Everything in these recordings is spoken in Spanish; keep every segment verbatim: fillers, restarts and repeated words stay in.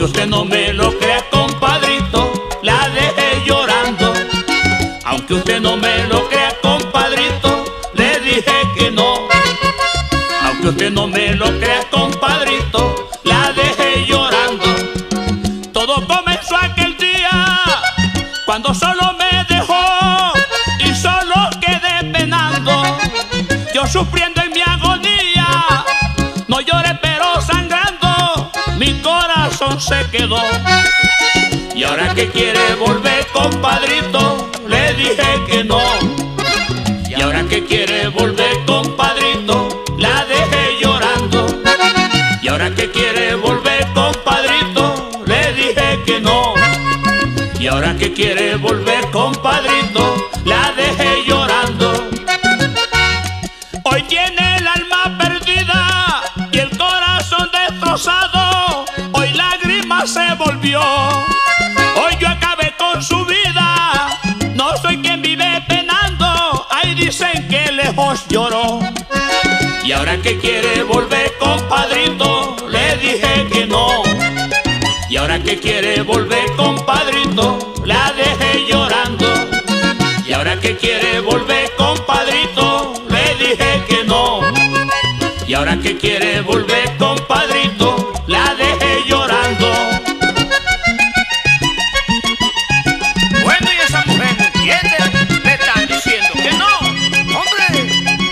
aunque usted no me lo crea, compadrito, la dejé llorando. Aunque usted no me lo crea, compadrito, le dije que no. Aunque usted no me lo crea, compadrito, la dejé llorando. Todo comenzó aquel día cuando solo me dejó y solo quedé penando. Yo sufriendo en mi agonía, no lloré pero sangrando, mi corazón se quedó. Y ahora que quiere volver, compadrito, le dije que no. Y ahora que quiere volver, compadrito, la dejé llorando. Y ahora que quiere volver, compadrito, le dije que no. Y ahora que quiere volver, compadrito, la dejé llorando. Hoy tiene el alma perdida y el corazón destrozado. Hoy lágrima se volvió. Hoy yo acabé con su vida. No soy quien vive penando. Ahí dicen que lejos lloró. Y ahora que quiere volver, compadrito, le dije que no. Y ahora que quiere volver, compadrito, la dejé llorando. Y ahora que quiere volver, compadrito, le dije que no. Y ahora que quiere volver, compadrito, la dejé llorando. Bueno, y esa mujer no entiende, le están diciendo que no, hombre.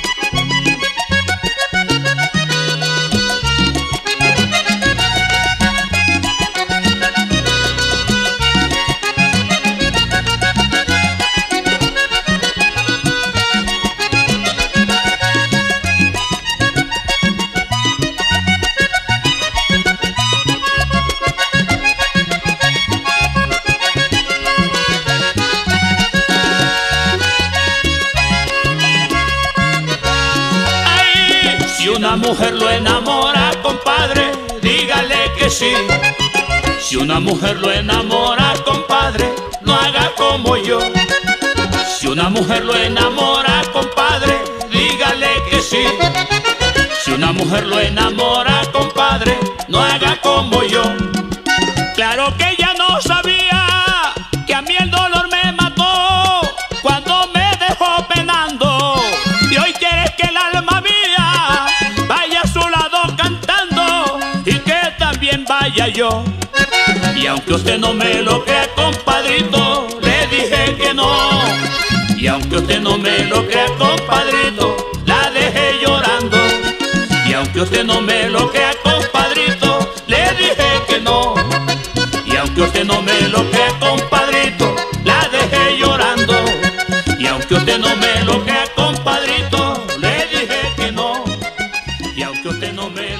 Si una mujer lo enamora, compadre, dígale que sí. Si una mujer lo enamora, compadre, no haga como yo. Si una mujer lo enamora, compadre, dígale que sí. Si una mujer lo enamora, compadre, no haga como yo. Claro que ella no sabía que a mí el dolor me mató cuando me dejó penando. Y hoy quiere que el alma mía vaya a su lado cantando y que también vaya yo. Y aunque usted no me lo crea, compadrito, le dije que no. Y aunque usted no me lo crea, compadrito, la dejé llorando. Y aunque usted no me lo crea, compadrito, le dije que no. Y aunque usted no me lo crea, compadrito, la dejé llorando. Y aunque usted no me lo crea, compadrito, le dije que no. Y aunque usted no me